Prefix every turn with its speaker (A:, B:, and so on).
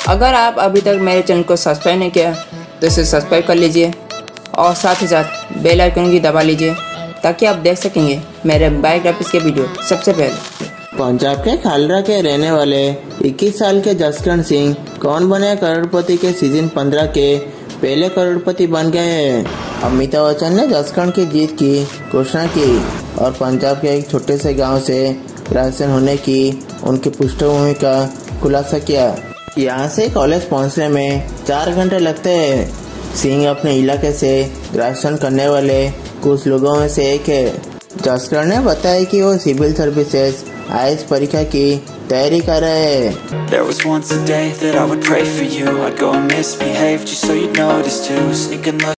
A: अगर आप अभी तक मेरे चैनल को सब्सक्राइब नहीं किया तो इसे सब्सक्राइब कर लीजिए और साथ ही साथ बेल आइकन भी दबा लीजिए ताकि आप देख सकेंगे मेरे बायोग्राफीज के वीडियो सबसे पहले।
B: पंजाब के खालरा के रहने वाले 21 साल के जसकरण सिंह कौन बने करोड़पति के सीजन 15 के पहले करोड़पति बन गए हैं। अमिताभ बच्चन ने जसकरण की जीत की घोषणा की और पंजाब के एक छोटे से गांव से ग्रेजुएशन होने की उनकी पृष्ठभूमि का खुलासा किया। यहां से कॉलेज पहुंचने में 4 घंटे लगते हैं। सिंह अपने इलाके से ग्रेजुएशन करने वाले कुछ लोगों में से एक है। जसकरण ने बताया कि वो सिविल सर्विसेज IAS परीक्षा की तैयारी कर रहे हैं।
C: There was once a day that I would pray for you. I'd go and misbehave just so you'd notice too. Sneaking